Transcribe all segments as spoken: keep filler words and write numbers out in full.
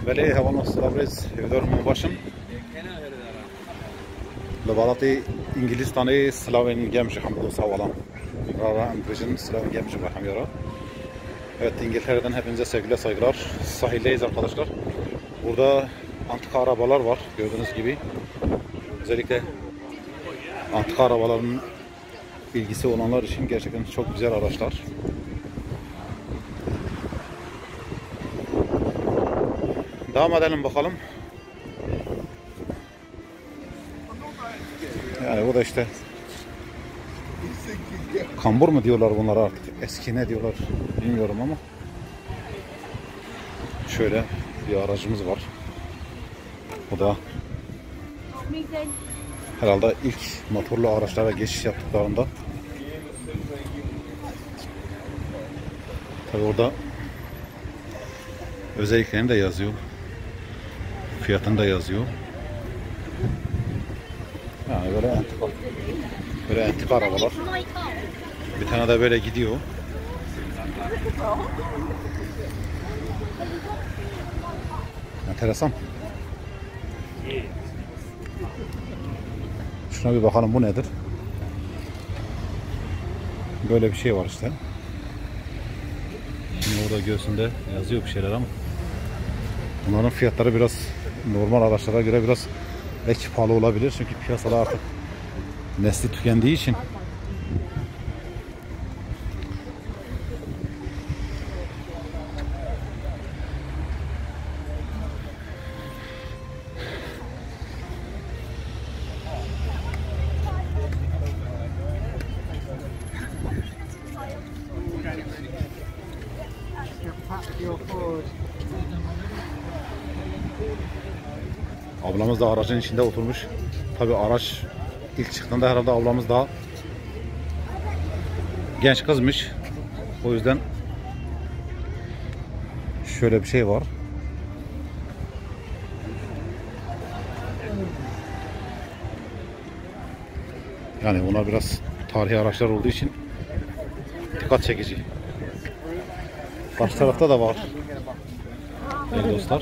بله هوان استرابریز هیدار من باشم. لبالاتي İngiliz tanı Slaven gelmiş hamdolsun sağlam. Rara Ambraj'ın Slaven gelmiş bakam yara. Evet, İngiltere'den hepinize sevgiler saygılar. Sahildeyiz arkadaşlar. Burada antika arabalar var gördüğünüz gibi. Özellikle antika arabaların ilgisi olanlar için gerçekten çok güzel araçlar. Devam edelim bakalım. Yani bu da işte kambur mu diyorlar bunlara artık, eski ne diyorlar bilmiyorum ama şöyle bir aracımız var. Bu da herhalde ilk motorlu araçlara geçiş yaptıklarında. Tabi orada özelliklerini de yazıyor, fiyatını da yazıyor. Yani böyle antika, böyle antika arabalar. Bir tane de böyle gidiyor. Enteresan. Şuna bir bakalım, bu nedir? Böyle bir şey var işte. Şimdi orada göğsünde yazıyor bir şeyler ama bunların fiyatları biraz normal araçlara göre biraz belki pahalı olabilir çünkü piyasada artık nesli tükendiği için. Ablamız da aracın içinde oturmuş. Tabi araç ilk çıktığında herhalde ablamız daha genç kızmış. O yüzden şöyle bir şey var. Yani bunlar biraz tarihi araçlar olduğu için dikkat çekici. Karşı tarafta da var. Evet dostlar.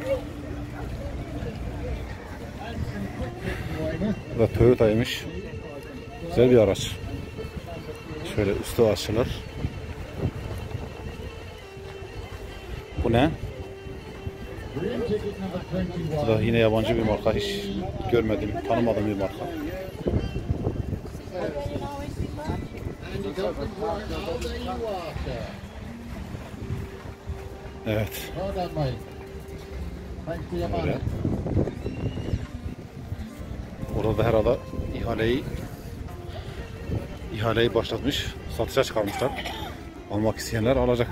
Bu da Toyota'ymış. Güzel bir araç. Şöyle üstü açılır. Bu ne? Bu da yine yabancı bir marka. Hiç görmedim, tanımadığım bir marka. Evet. Böyle. Orada da herhalde ihaleyi ihaleyi başlatmış, satışa çıkarmışlar. Almak isteyenler alacak.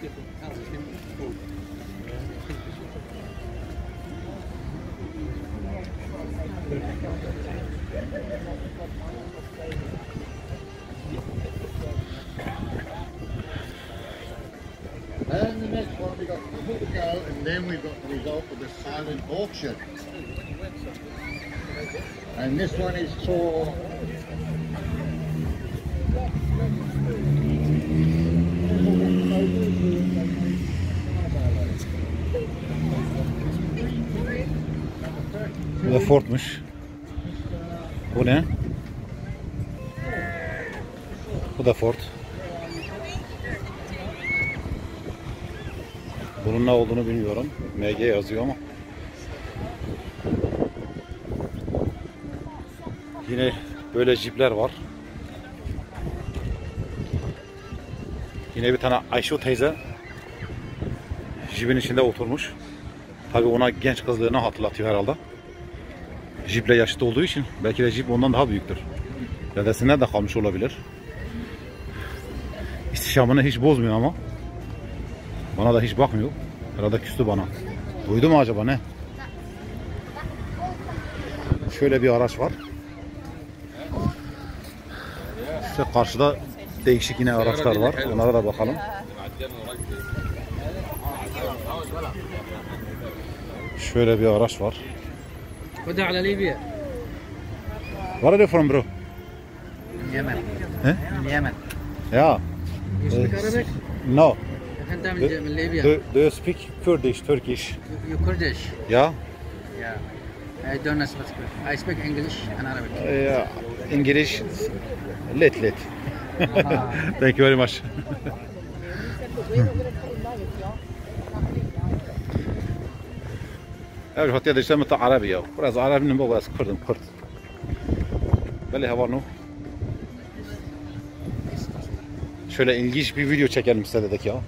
And the next one we got to go, and then we've got the result of the silent auction. And this one is for Bu da Ford'muş. Bu ne? Bu da Ford. Bunun ne olduğunu bilmiyorum. M G yazıyor ama. Yine böyle jipler var. Yine bir tane Ayşe teyze jipin içinde oturmuş. Tabii ona genç kızlığını hatırlatıyor herhalde. Jiple yaşıt olduğu için belki de jip ondan daha büyüktür. Dedesinden de kalmış olabilir. İstişamını hiç bozmuyor ama. Bana da hiç bakmıyor. Herhalde küstü bana. Duydu mu acaba ne? Şöyle bir araç var. İşte karşıda değişik yine araçlar var. Onlara da bakalım. Şöyle bir araç var. Where are you from, bro? Yemen. He? Yemen. Yeah. You speak Arabic? No. أنت من Do, من ليبيا. do, do you speak Kurdish, Turkish? You Kurdish. Yeah? Yeah. I don't speak. I speak English and Arabic. Yeah. English, lit lit. Thank you very much. Evet, hatta da işte meta Arabi ya. Biraz Arabinin bu biraz Kürt'üm Kürt. Böyle hava no. Şöyle ilginç bir video çekelim size dedik ya.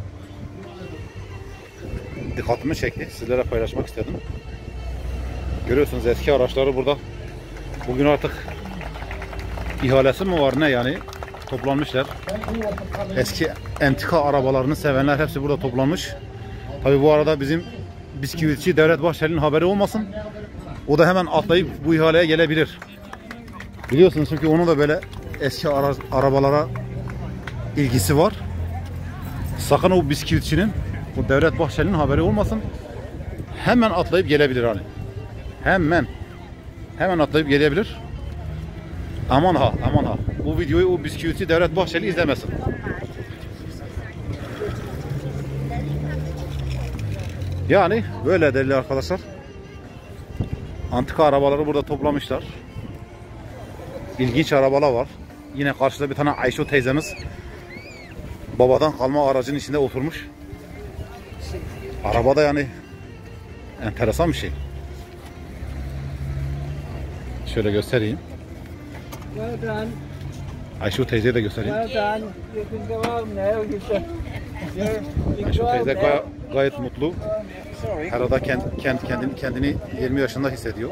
Dikkatimi çekti. Sizlere paylaşmak istedim. Görüyorsunuz eski araçları burada. Bugün artık ihalesi mi var ne yani? Toplanmışlar. Eski entika arabalarını sevenler hepsi burada toplanmış. Tabi bu arada bizim bisküvitçi Devlet Bahçeli'nin haberi olmasın. O da hemen atlayıp bu ihaleye gelebilir. Biliyorsunuz çünkü onun da böyle eski ara arabalara ilgisi var. Sakın o bisküvitçinin, o Devlet Bahçeli'nin haberi olmasın. Hemen atlayıp gelebilir hani. Hemen. Hemen atlayıp gelebilir. Aman ha, aman ha. Bu videoyu o bisküvitçi Devlet Bahçeli izlemesin. Yani böyle değerli arkadaşlar. Antika arabaları burada toplamışlar. İlginç arabalar var. Yine karşıda bir tane Ayşe teyzemiz babadan kalma aracın içinde oturmuş. Arabada yani enteresan bir şey. Şöyle göstereyim. Ayşe teyzeyi de göstereyim. Ayşe teyze gay gayet mutlu. Herhalde kend, kend, kendini, kendini yirmi yaşında hissediyor.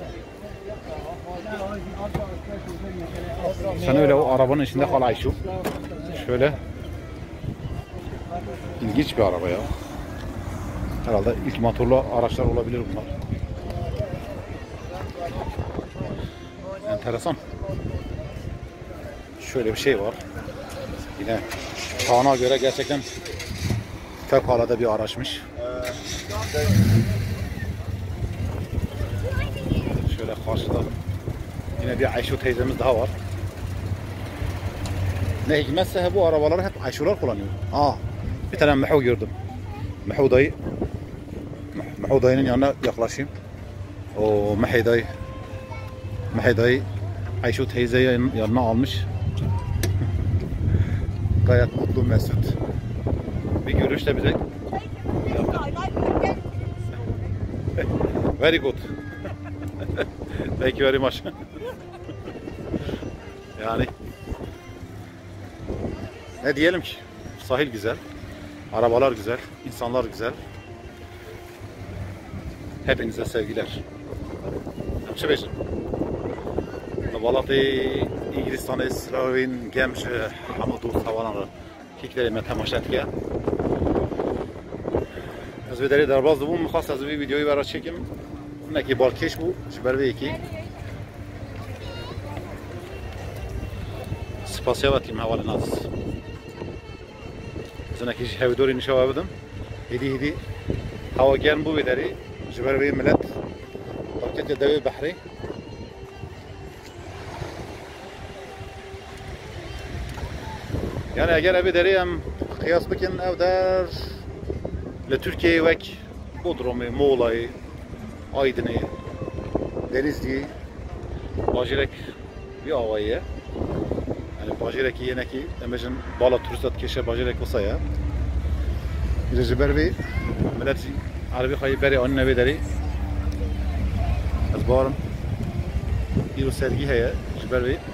Sen öyle o arabanın içinde kal Ayşe. Şöyle. İlginç bir araba ya. Herhalde ilk motorlu araçlar olabilir bunlar. Enteresan. Şöyle bir şey var. Yine çağına göre gerçekten fevkalade bir araçmış. Şöyle karşıda yine bir Ayşe teyzemiz daha var. Ne hikmetse bu arabaları hep Ayşe'ler kullanıyor. Aa, bir tane Mehu gördüm. Mehu dayı. Mehu dayının yanına yaklaşayım. O Mehu dayı. Mehu dayı Ayşe teyzeyi yanına almış. Gayet mutlu, mesut. Bir görüşte bize. Very good. Thank you very much. Yani ne diyelim ki? Sahil güzel, arabalar güzel, insanlar güzel. Hepinize sevgiler. Hemşehrim. Vallahi İngilistan'ı, Sloven, Gemç, Hamudu, Savana'nı kiklerime temaşatke. Az bir deri darbazdı bu. Muhas az bir videoyu vera çekim. Neki balkeş bu. Şberve iki. Spasiya batayım havalı naz. Zınaki hevdori nişava bidim. Hidi hidi. Hava gern bu videri. Şberve millet. Balket devi bahri. Yani eğer evi deriyem kıyas bikin ev der le Türkiye vek Bodrum'u, Muğla'yı, Aydın'ı, Denizli'yi bacirek bir havayı yani bacirek yine ki emecin bala turistat keşe bacirek olsa ya Recber bir millet Arabi kayı beri onun evi deri az bağırım bir sergi heye Recber bir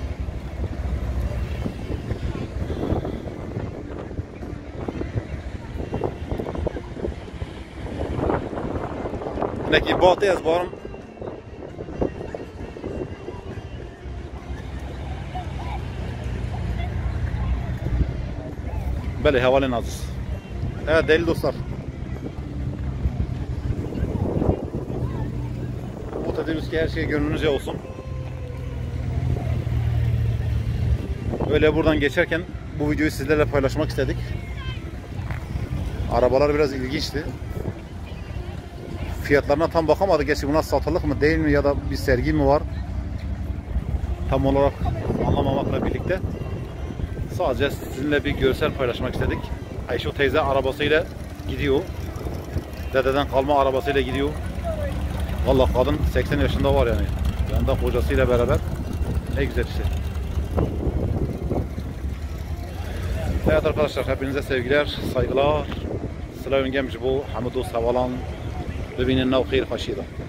neki batı az bağırım böyle havalı nazız. Evet değerli dostlar. Umut ediyoruz ki her şey gönlünüzce olsun. Öyle buradan geçerken bu videoyu sizlerle paylaşmak istedik. Arabalar biraz ilginçti. Fiyatlarına tam bakamadık. Gerçi bunlar satılık mı değil mi ya da bir sergi mi var? Tam olarak anlamamakla birlikte sadece sizinle bir görsel paylaşmak istedik. Ayşe teyze arabasıyla gidiyor. Dededen kalma arabasıyla gidiyor. Vallahi kadın seksen yaşında var yani. Yanında kocasıyla beraber. Ne güzel işte. Evet arkadaşlar, hepinize sevgiler, saygılar. Selamun gemci bu. Hamudu Savalan. Bebinin nevkir haşida.